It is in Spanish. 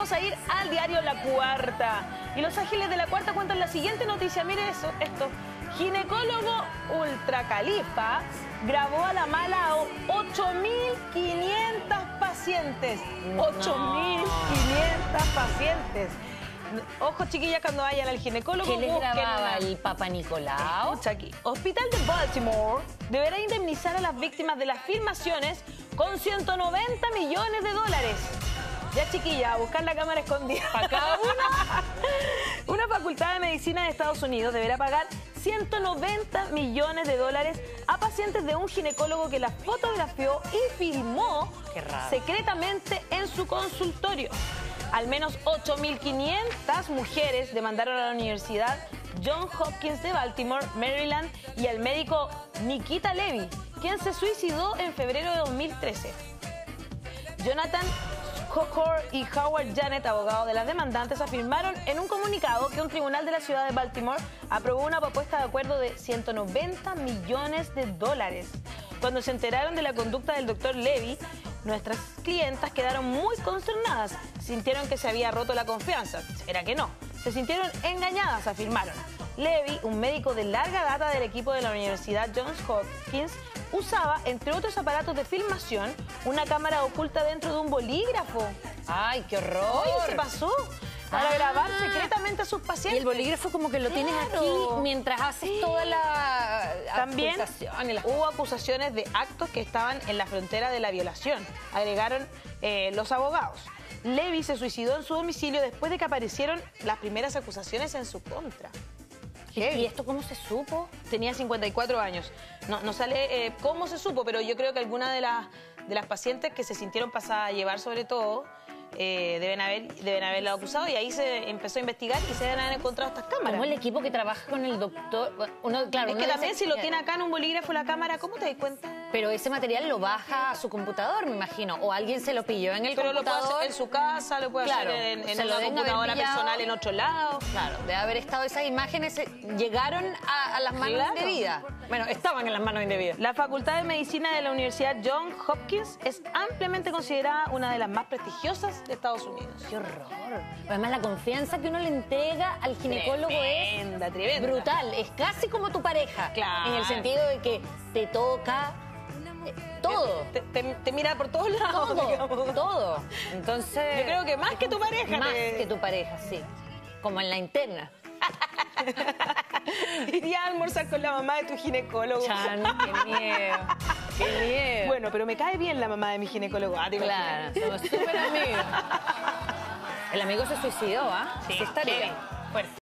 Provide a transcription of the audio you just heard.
Vamos a ir al diario La Cuarta. Y los ágiles de La Cuarta cuentan la siguiente noticia. Mire eso, esto. Ginecólogo ultracalifa grabó a la mala a 8.500 pacientes. 8.500 pacientes. Ojo, chiquillas, cuando vayan al ginecólogo. ¿Qué les grababa el Papa Nicolau? Escucha aquí. Hospital de Baltimore deberá indemnizar a las víctimas de las filmaciones con 190 millones de dólares. Ya, chiquilla, a buscar la cámara escondida. ¿Para cada una? Una facultad de medicina de Estados Unidos deberá pagar 190 millones de dólares a pacientes de un ginecólogo que las fotografió y filmó secretamente en su consultorio. Al menos 8.500 mujeres demandaron a la Universidad Johns Hopkins de Baltimore, Maryland, y al médico Nikita Levy, quien se suicidó en febrero de 2013. Jonathan Kokor y Howard Janet, abogados de las demandantes, afirmaron en un comunicado que un tribunal de la ciudad de Baltimore aprobó una propuesta de acuerdo de 190 millones de dólares. Cuando se enteraron de la conducta del doctor Levy, nuestras clientas quedaron muy consternadas. Sintieron que se había roto la confianza. Era que no. Se sintieron engañadas, afirmaron. Levy, un médico de larga data del equipo de la Universidad Johns Hopkins, usaba, entre otros aparatos de filmación, una cámara oculta dentro de un bolígrafo. ¡Ay, qué horror! Oye, se pasó para grabar secretamente a sus pacientes. Y el bolígrafo como que lo tienes aquí mientras haces toda la También acusación. Hubo acusaciones de actos que estaban en la frontera de la violación, agregaron los abogados. Levy se suicidó en su domicilio después de que aparecieron las primeras acusaciones en su contra. ¿Y esto cómo se supo? Tenía 54 años. No sale cómo se supo, pero yo creo que algunas de las pacientes que se sintieron pasadas a llevar sobre todo deben haberla acusado, y ahí se empezó a investigar y se deben haber encontrado estas cámaras. Como el equipo que trabaja con el doctor... Es que también si lo tiene acá en un bolígrafo la cámara, ¿cómo te das cuenta? Pero ese material lo baja a su computador, me imagino. O alguien se lo pilló en el computador. Pero lo puede hacer en su casa, lo puede hacer en una computadora personal en otro lado. Claro, debe haber estado esas imágenes, llegaron a las manos indebidas. Bueno, estaban en las manos indebidas. La Facultad de Medicina de la Universidad Johns Hopkins es ampliamente considerada una de las más prestigiosas de Estados Unidos. ¡Qué horror! Además, la confianza que uno le entrega al ginecólogo es brutal. Es casi como tu pareja. Claro. En el sentido de que te toca... todo. Te mira por todos lados. Todo. Entonces... Yo creo que más que tu pareja. Más que tu pareja, sí. Como en la interna. Iría a almorzar con la mamá de tu ginecólogo. Chan, qué miedo. Qué miedo. Bueno, pero me cae bien la mamá de mi ginecólogo. Claro, somos súper amigos. El amigo se suicidó, ¿ah? Sí, estaría. fuerte.